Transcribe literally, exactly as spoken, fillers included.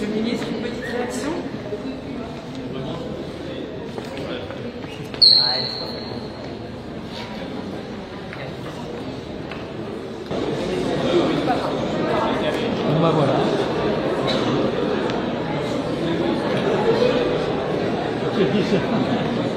Monsieur le ministre, une petite réaction? Bon bah voilà. C'est